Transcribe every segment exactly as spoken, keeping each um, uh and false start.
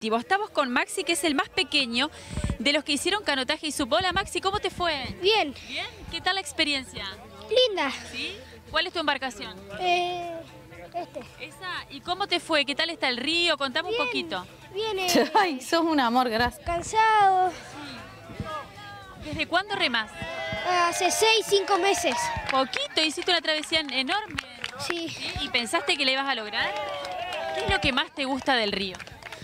colectivo. Estamos con Maxi, que es el más pequeño de los que hicieron canotaje y sup. Hola Maxi, ¿cómo te fue? Bien. ¿Bien? ¿Qué tal la experiencia? Linda. ¿Sí? ¿Cuál es tu embarcación? Eh, este. Esa. ¿Y cómo te fue? ¿Qué tal está el río? Contame Bien, un poquito. Bien. Eh, Ay, sos un amor, gracias. cansado. ¿Desde cuándo remás? Hace seis, cinco meses. Poquito, hiciste una travesía enorme. Sí. ¿Sí? ¿Y pensaste que la ibas a lograr? ¿Qué es lo que más te gusta del río?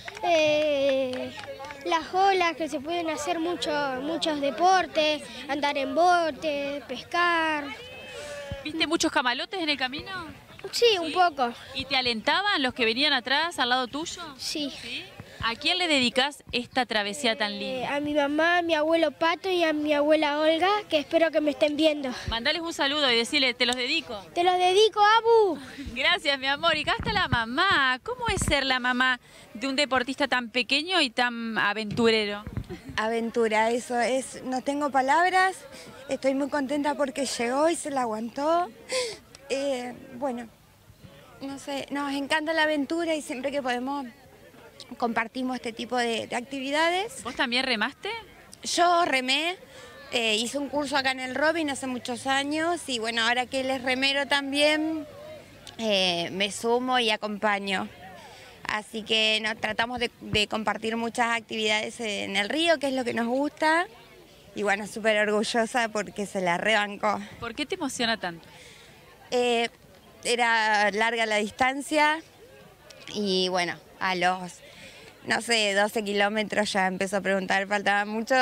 Eh, las olas, que se pueden hacer mucho, muchos deportes, andar en bote, pescar. ¿Viste muchos camalotes en el camino? Sí, ¿Sí? un poco. ¿Y te alentaban los que venían atrás, al lado tuyo? Sí. ¿Sí? ¿A quién le dedicas esta travesía tan Eh, linda? a mi mamá, a mi abuelo Pato y a mi abuela Olga, que espero que me estén viendo. Mandales un saludo y decirle, te los dedico. Te los dedico, Abu. Gracias, mi amor. Y acá está la mamá. ¿Cómo es ser la mamá de un deportista tan pequeño y tan aventurero? Aventura, eso es, no tengo palabras, estoy muy contenta porque llegó y se la aguantó. Eh, bueno, no sé, nos encanta la aventura y siempre que podemos compartimos este tipo de, de actividades. ¿Vos también remaste? Yo remé, eh, hice un curso acá en el Robin hace muchos años y bueno, ahora que él es remero también, eh, me sumo y acompaño. Así que nos tratamos de, de compartir muchas actividades en el río, que es lo que nos gusta. Y bueno, súper orgullosa porque se la rebancó. ¿Por qué te emociona tanto? Eh, era larga la distancia y bueno, a los, no sé, doce kilómetros ya empezó a preguntar, faltaba mucho.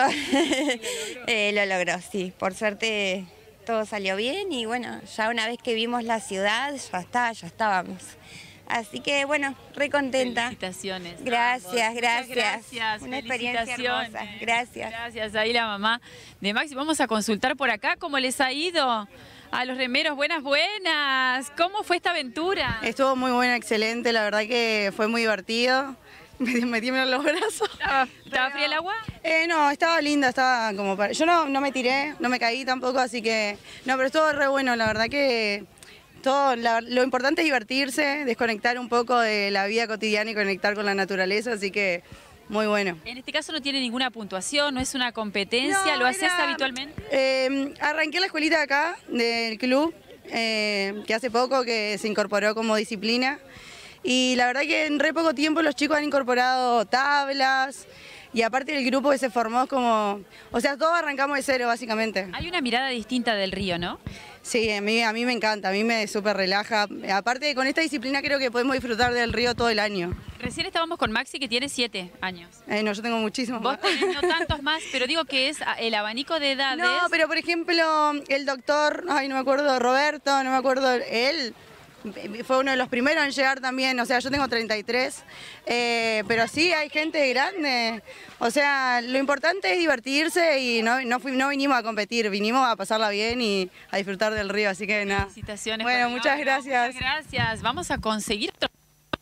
eh, lo logró, sí. Por suerte todo salió bien y bueno, ya una vez que vimos la ciudad, ya está, ya estábamos. Así que bueno, re contenta. Felicitaciones. Gracias, ambos. gracias. Muchas gracias. Una experiencia Felicitaciones. hermosa. Gracias. Gracias, ahí la mamá de Maxi. Vamos a consultar por acá cómo les ha ido a los remeros. Buenas, buenas. ¿Cómo fue esta aventura? Estuvo muy buena, excelente, la verdad que fue muy divertido. Me, me tiemblan los brazos. ¿Estaba, estaba fría el agua? Eh, no, estaba linda, estaba como para... Yo no, no me tiré, no me caí tampoco, así que... No, pero estuvo re bueno, la verdad que... Todo, la, lo importante es divertirse, desconectar un poco de la vida cotidiana y conectar con la naturaleza, así que muy bueno. En este caso no tiene ninguna puntuación, no es una competencia, No, ¿lo haces era- habitualmente? Eh, arranqué la escuelita de acá, del club, eh, que hace poco que se incorporó como disciplina. Y la verdad que en re poco tiempo los chicos han incorporado tablas y aparte el grupo que se formó como... O sea, todos arrancamos de cero básicamente. Hay una mirada distinta del río, ¿no? Sí, a mí, a mí me encanta, a mí me súper relaja. Aparte con esta disciplina creo que podemos disfrutar del río todo el año. Recién estábamos con Maxi, que tiene siete años. Eh, no, yo tengo muchísimos Vos más. tenés no tantos más, pero digo que es el abanico de edades. No, pero por ejemplo, el doctor, ay, no me acuerdo, Roberto, no me acuerdo, él fue uno de los primeros en llegar también, o sea, yo tengo treinta y tres, eh, pero sí hay gente grande, o sea, lo importante es divertirse y no, no, fui, no vinimos a competir, vinimos a pasarla bien y a disfrutar del río, así que nada. Felicitaciones. Bueno, por muchas el logro, gracias. Muchas gracias. Vamos a conseguir otro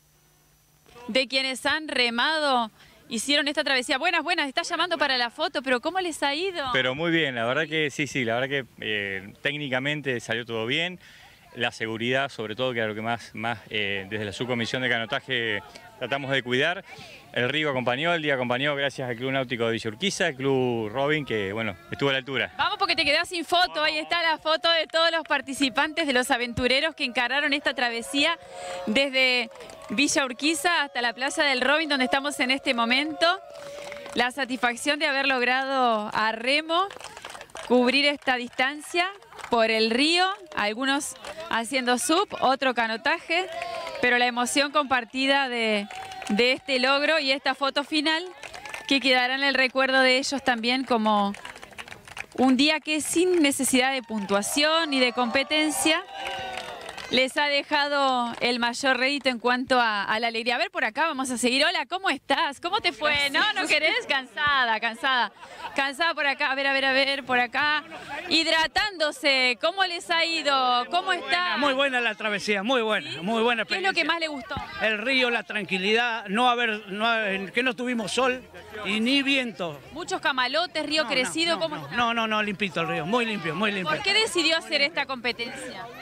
de quienes han remado, hicieron esta travesía. Buenas, buenas, está llamando para la foto, pero ¿cómo les ha ido? Pero muy bien, la verdad que sí, sí, la verdad que eh, técnicamente salió todo bien. La seguridad, sobre todo, que era lo que más, más eh, desde la subcomisión de canotaje tratamos de cuidar. El río acompañó, el día acompañó gracias al Club Náutico de Villa Urquiza, el Club Robin, que bueno, estuvo a la altura. Vamos porque te quedás sin foto, ahí está la foto de todos los participantes, de los aventureros que encararon esta travesía desde Villa Urquiza hasta la Plaza del Robin, donde estamos en este momento. La satisfacción de haber logrado a remo cubrir esta distancia por el río, algunos haciendo sup, otro canotaje, pero la emoción compartida de, de este logro y esta foto final que quedará en el recuerdo de ellos también como un día que sin necesidad de puntuación ni de competencia les ha dejado el mayor rédito en cuanto a, a la alegría. A ver, por acá vamos a seguir. Hola, ¿cómo estás? ¿Cómo te fue? No, ¿no querés? Cansada, cansada. Cansada por acá. A ver, a ver, a ver, por acá. Hidratándose. ¿Cómo les ha ido? ¿Cómo está? Muy buena la travesía, muy buena, ¿Sí? muy buena ¿Qué es experiencia. lo que más le gustó? El río, la tranquilidad, no haber, no haber- que no tuvimos sol y ni viento. Muchos camalotes, río No, crecido. no, ¿Cómo no, está? no, no, no, limpito el río, muy limpio, muy limpio. ¿Por qué decidió hacer esta competencia?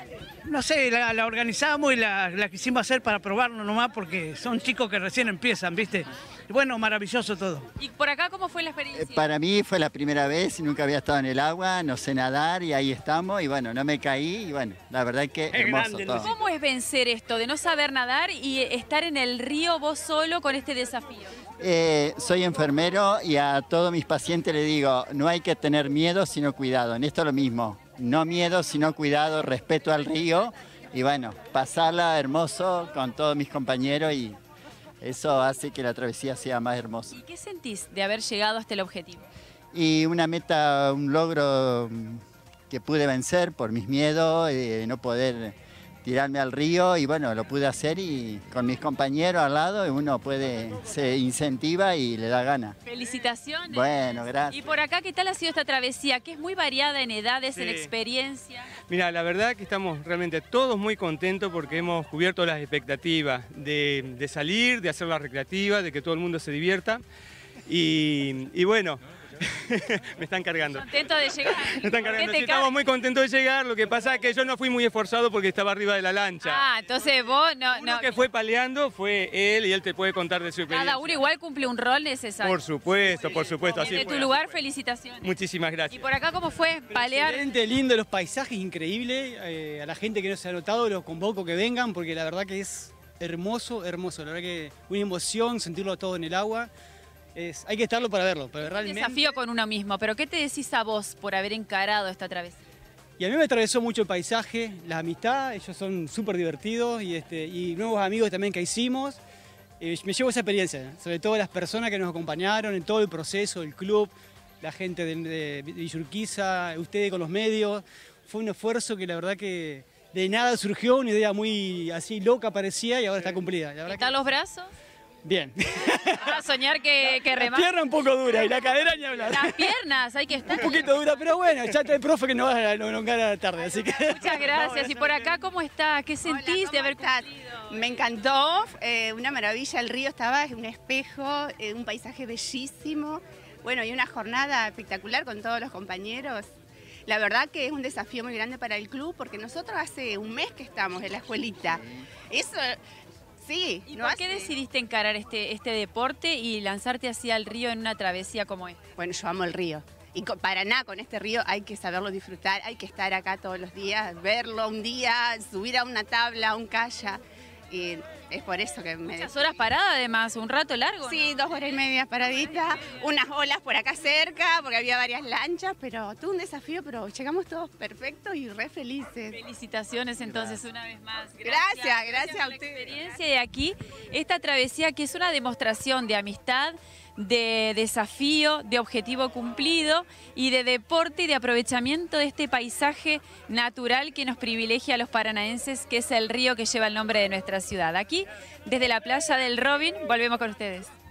no sé, la, la organizamos y la, la quisimos hacer para probarlo nomás porque son chicos que recién empiezan, ¿viste? Y bueno, maravilloso todo. ¿Y por acá cómo fue la experiencia? Para mí fue la primera vez y nunca había estado en el agua, no sé nadar y ahí estamos y bueno, no me caí y bueno, la verdad es que hermoso todo. ¿Cómo es vencer esto de no saber nadar y estar en el río vos solo con este desafío? Eh, soy enfermero y a todos mis pacientes les digo, no hay que tener miedo sino cuidado, en esto es lo mismo, no miedo sino cuidado, respeto al río y bueno, pasarla hermoso con todos mis compañeros y eso hace que la travesía sea más hermosa. ¿Y qué sentís de haber llegado hasta el objetivo? Y una meta, un logro que pude vencer por mis miedos, eh, no poder tirarme al río y bueno, lo pude hacer y con mis compañeros al lado uno puede, se incentiva y le da ganas. Felicitaciones. Bueno, gracias. Y por acá, ¿qué tal ha sido esta travesía? Que es muy variada en edades, sí, en experiencia. Mira, la verdad que estamos realmente todos muy contentos porque hemos cubierto las expectativas de, de salir, de hacer la recreativa, de que todo el mundo se divierta y, y bueno... Me están cargando. Contento de llegar. Me están cargando. Sí, estamos muy contentos de llegar. Lo que pasa es que yo no fui muy esforzado porque estaba arriba de la lancha. Ah, entonces vos no. Uno no. que fue paleando fue él y él te puede contar de su experiencia. Cada uno igual cumple un rol necesario. Por supuesto, por supuesto. Así de fue, tu lugar, así fue. Felicitaciones. Muchísimas gracias. ¿Y por acá cómo fue? Palear. Excelente, lindo, los paisajes increíbles. Eh, a la gente que no se ha notado los convoco que vengan porque la verdad que es hermoso, hermoso. La verdad que una emoción sentirlo todo en el agua. Es, hay que estarlo para verlo, pero realmente... Un desafío con uno mismo, pero ¿qué te decís a vos por haber encarado esta travesía? Y a mí me atravesó mucho el paisaje, la amistad, ellos son súper divertidos y, este, y nuevos amigos también que hicimos. Eh, me llevo esa experiencia, sobre todo las personas que nos acompañaron en todo el proceso, el club, la gente de, de, de Villa Urquiza, ustedes con los medios. Fue un esfuerzo que la verdad que de nada surgió, una idea muy así loca parecía y ahora está cumplida. La verdad ¿Están que... los brazos? Bien. Para soñar que, que remar. La pierna un poco dura y la cadera ni hablar. Las piernas, hay que estar. Un poquito dura, pero bueno, ya está el profe que nos va a elongar a la tarde, así que... Muchas gracias. Y por acá, ¿cómo está? ¿Qué sentís Hola, de haber estás? cumplido? Me encantó, eh, una maravilla, el río estaba, es un espejo, eh, un paisaje bellísimo. Bueno, y una jornada espectacular con todos los compañeros. La verdad que es un desafío muy grande para el club porque nosotros hace un mes que estamos en la escuelita. Eso... Sí, ¿Y no por hace... qué decidiste encarar este, este deporte y lanzarte así al río en una travesía como esta? Bueno, yo amo el río. Y con, para nada, con este río hay que saberlo disfrutar, hay que estar acá todos los días, verlo un día, subir a una tabla, a un kayak. Y es por eso que me... Muchas horas parada además, un rato largo, Sí, ¿no? dos horas y media paradita, unas olas por acá cerca, porque había varias lanchas, pero todo un desafío, pero llegamos todos perfectos y re felices. Felicitaciones entonces una vez más. Gracias, gracias por a la ustedes. experiencia de aquí, esta travesía que es una demostración de amistad, de desafío, de objetivo cumplido y de deporte y de aprovechamiento de este paisaje natural que nos privilegia a los paranaenses, que es el río que lleva el nombre de nuestra ciudad. Aquí, desde la playa del Robin, volvemos con ustedes.